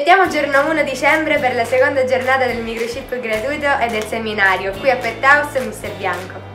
aspettiamo giorno 1 dicembre per la seconda giornata del microchip gratuito e del seminario qui a Pet House Mr. Bianco.